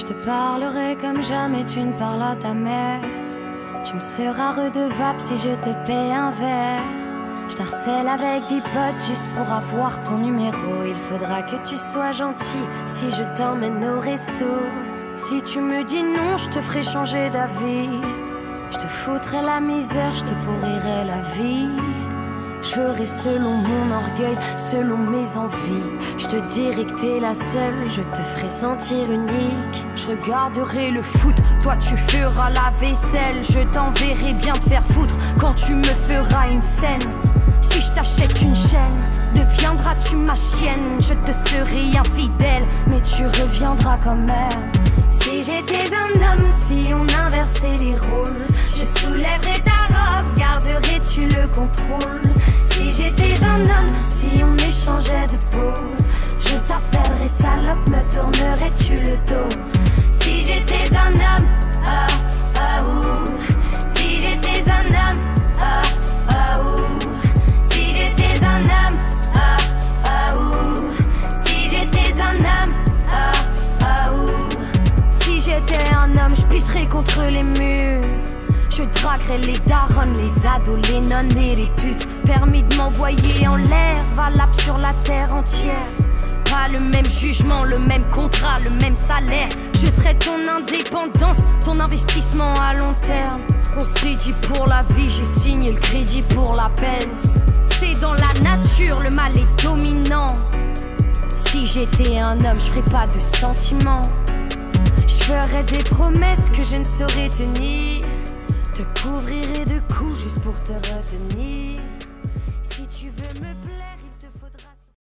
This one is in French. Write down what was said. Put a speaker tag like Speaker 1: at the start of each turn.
Speaker 1: Je te parlerai comme jamais tu ne parles à ta mère. Tu me seras redevable si je te paie un verre. Je t'harcèle avec 10 potes juste pour avoir ton numéro. Il faudra que tu sois gentil si je t'emmène au resto. Si tu me dis non, je te ferai changer d'avis. Je te foutrai la misère, je te pourrirai la vie. Je ferai selon mon orgueil, selon mes envies. Je te dirai que t'es la seule, je te ferai sentir unique. Je regarderai le foot, toi tu feras la vaisselle. Je t'enverrai bien te faire foutre quand tu me feras une scène. Si je t'achète une chaîne, deviendras-tu ma chienne? Je te serai infidèle, mais tu reviendras quand même. Si j'étais un homme, si on inversait les rôles, je soulèverais ta robe, garderais-tu le contrôle? Si j'étais un homme, si on échangeait de peau, je t'appellerais salope, me tournerais-tu le dos? Si j'étais un homme, ah, ah, ouh. Si j'étais un homme, ah, ah, ouh. Si j'étais un homme, ah, ah, ouh. Si j'étais un homme, ah, ah, ouh. Si j'étais un homme, je pisserais contre les murs. Je draguerais les darons, les ados, les nonnes et les putes. Permis de m'envoyer en l'air, valable sur la terre entière. Pas le même jugement, le même contrat, le même salaire. Je serai ton indépendance, ton investissement à long terme. On s'est dit pour la vie, j'ai signé le crédit pour la peine. C'est dans la nature, le mal est dominant. Si j'étais un homme, je ferais pas de sentiments. Je ferais des promesses que je ne saurais tenir. Te couvrirai de coups juste pour te retenir.